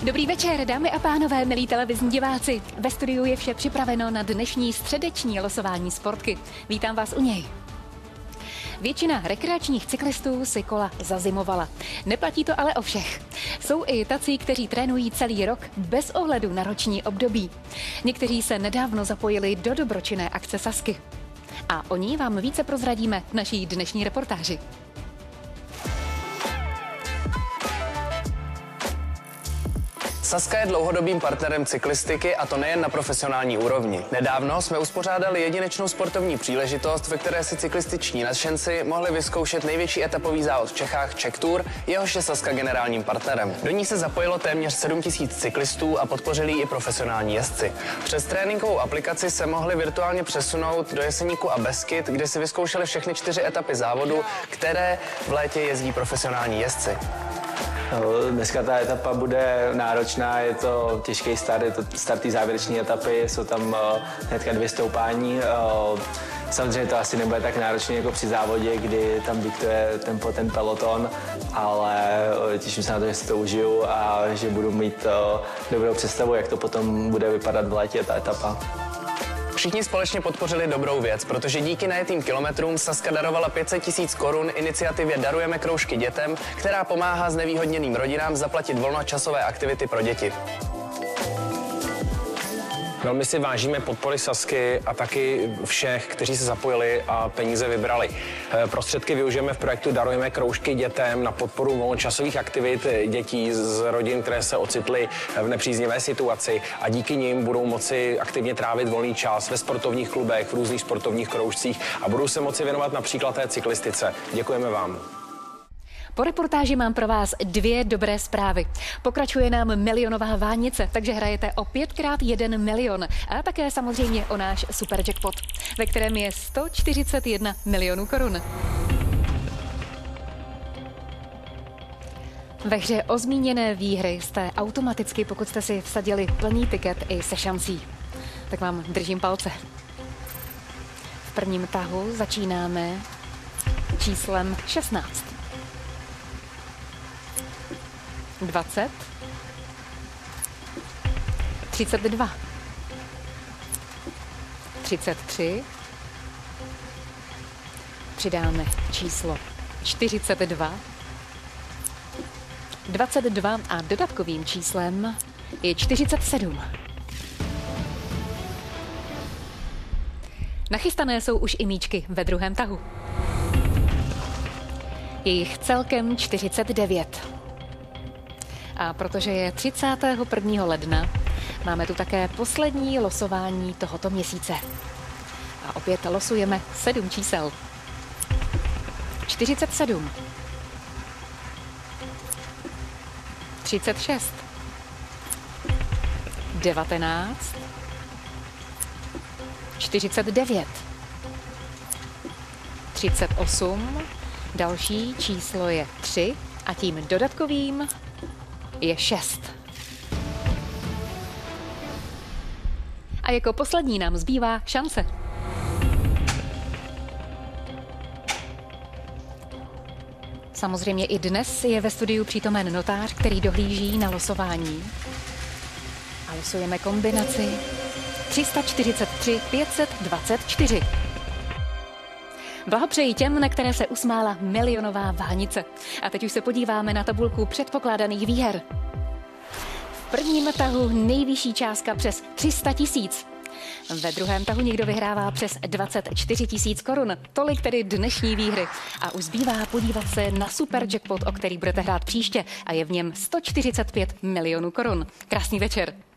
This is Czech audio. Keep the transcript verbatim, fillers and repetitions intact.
Dobrý večer, dámy a pánové, milí televizní diváci. Ve studiu je vše připraveno na dnešní středeční losování sportky. Vítám vás u něj. Většina rekreačních cyklistů si kola zazimovala. Neplatí to ale o všech. Jsou i tací, kteří trénují celý rok bez ohledu na roční období. Někteří se nedávno zapojili do dobročinné akce Sazky. A o ní vám více prozradíme v naší dnešní reportáži. Sazka je dlouhodobým partnerem cyklistiky, a to nejen na profesionální úrovni. Nedávno jsme uspořádali jedinečnou sportovní příležitost, ve které si cyklističní nadšenci mohli vyzkoušet největší etapový závod v Čechách Czech Tour, jehož je Sazka generálním partnerem. Do ní se zapojilo téměř sedm tisíc cyklistů a podpořili i profesionální jezdci. Přes tréninkovou aplikaci se mohli virtuálně přesunout do Jeseníku a Beskyd, kde si vyzkoušeli všechny čtyři etapy závodu, které v létě jezdí profesionální jezdci. Dneska ta etapa bude náročná, je to těžký start, je to start té závěreční etapy, jsou tam hnedka dvě stoupání. Samozřejmě to asi nebude tak náročné jako při závodě, kdy tam diktuje tempo ten peloton, ale těším se na to, že si to užiju a že budu mít dobrou představu, jak to potom bude vypadat v létě ta etapa. Všichni společně podpořili dobrou věc, protože díky najetým kilometrům Sazka darovala pět set tisíc korun iniciativě Darujeme kroužky dětem, která pomáhá znevýhodněným rodinám zaplatit volnočasové aktivity pro děti. Velmi si vážíme podpory Sazky a taky všech, kteří se zapojili a peníze vybrali. Prostředky využijeme v projektu Darujeme kroužky dětem na podporu volnočasových aktivit dětí z rodin, které se ocitly v nepříznivé situaci, a díky nim budou moci aktivně trávit volný čas ve sportovních klubech, v různých sportovních kroužcích a budou se moci věnovat například té cyklistice. Děkujeme vám. Po reportáži mám pro vás dvě dobré zprávy. Pokračuje nám milionová vánice, takže hrajete o pětkrát jeden milion. A také samozřejmě o náš super jackpot, ve kterém je sto čtyřicet jedna milionů korun. Ve hře o zmíněné výhry jste automaticky, pokud jste si vsadili plný tiket i se šancí. Tak vám držím palce. V prvním tahu začínáme číslem šestnáct. dvacet, třicet dva, třicet tři, přidáme číslo čtyřicet dva, dvacet dva a dodatkovým číslem je čtyřicet sedm. Nachystané jsou už i míčky ve druhém tahu. Je jich celkem čtyřicet devět. A protože je třicátého prvního ledna, máme tu také poslední losování tohoto měsíce. A opět losujeme sedm čísel. čtyřicet sedm. třicet šest. devatenáct. čtyřicet devět. třicet osm. Další číslo je tři a tím dodatkovým je šest. A jako poslední nám zbývá šance. Samozřejmě i dnes je ve studiu přítomen notář, který dohlíží na losování. A losujeme kombinaci tři sta čtyřicet tři pět set dvacet čtyři. Blahopřeji těm, na které se usmála milionová vánice. A teď už se podíváme na tabulku předpokládaných výher. V prvním tahu nejvyšší částka přes tři sta tisíc. Ve druhém tahu někdo vyhrává přes dvacet čtyři tisíc korun. Tolik tedy dnešní výhry. A už zbývá podívat se na super jackpot, o který budete hrát příště, a je v něm sto čtyřicet pět milionů korun. Krásný večer.